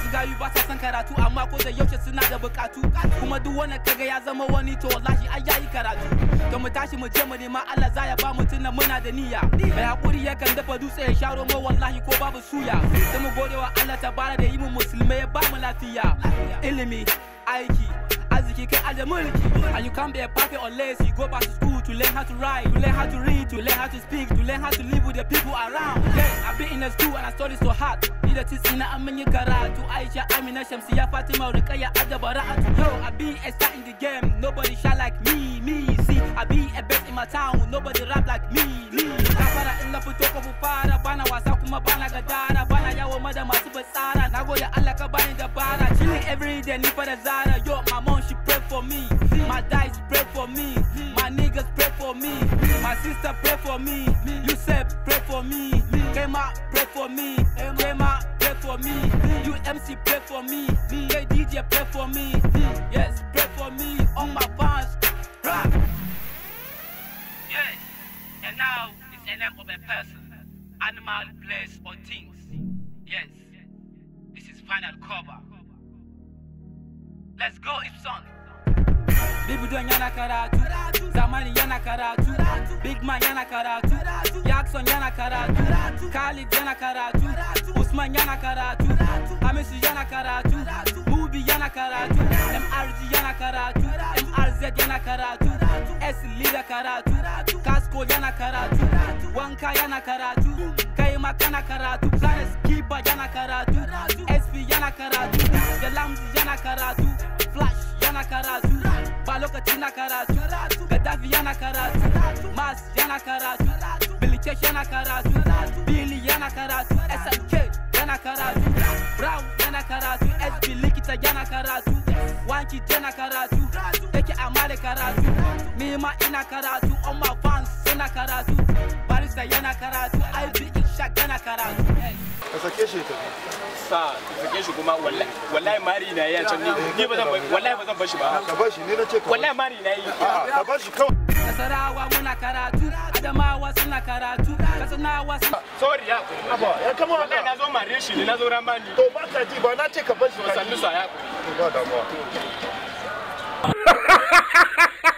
Wasu gayu ba sa san karatu amma ko da yaushe suna da bukatu. Kuma duk wanda kaga ya zama wani to wallahi ai yayi karatu. To mu tashi mu je mu nema Allah za ya ba mu tunan muna da niyya. Mai hakuri yakan dafa dutse ya sharo mu wallahi ko babu suya. Sai mu gode wa Allah tabara da yi mu musulmai ya ba mu lafiya. Ilimi, aiki, arziki kai alda mulki. And you can't be a perfect unless you go back to school to learn how to write, to learn how to read, to learn how to speak, to learn how to live with the people around. Yeah, I've been in the school and I studied so hard. Ida tisina amenya karatu, Aisha, Amina, Shamsiya, Fatima, Rukaya, Ada Bara'atu. Yo, I be a star in the game, nobody shine like me. See, I be a best in my town, nobody rap like me. Kafara in the photo of Fara, Bana wasa kuma bana gadara, Bana yawo mada masu basara. Nagode Allah ka bani da bara, chilling every day ni for the Zara. Yo, my mom she pray for me, my dice pray for me, my niggas pray for me, my sister pray for me, Yusef pray for me, Kema pray for me, Kema pray for me, UMC pray for me, DJ pray for me, yes pray for me, all my fans. Yes, and now it's a name of a person, animal, place, or things. Yes, this is final cover. Let's go, Ipson. Bibudan yana karatu, Zamani yana karatu, Big Man yana karatu, Jackson yana karatu, Khalid yana karatu, Usman yana karatu, Hamisu yana karatu, Mubi yana karatu, MRG yana karatu, MRZ yana karatu, S Leader karatu, Casco yana karatu, Wanka yana karatu, Kaima kana karatu, Planet Skipper yana karatu, SV yana karatu, Jalamzi yana karatu, Flash yana karatu, Balokaci yana karatu, Gaddafi yana karatu, Mas yana karatu, Billy Chesh yana karatu, Billy yana karatu, SMK yana karatu, Brown yana karatu, SB Likita yana karatu, Wanki yana karatu, Take Amale karatu, Mima ina karatu, on my fans yana karatu, Barista yana karatu, IB Ishak yana karatu. Ka sake shi ta. Sa, sake shi kuma wallahi mari na ya can ni ba zan wallahi ba zan bar shi ba. Ka bar shi ne na ce ka. Wallahi mari na yi. A'a, ka bar shi kawai. Nasarawa muna karatu, Adamawa suna karatu, Katsinawa suna. Sorry ya. Aba, ya kama wallahi na zo mare shi ne na zo ramani. To ba ka ji ba na ce ka bar shi. Sannu sa ya. Ba damuwa.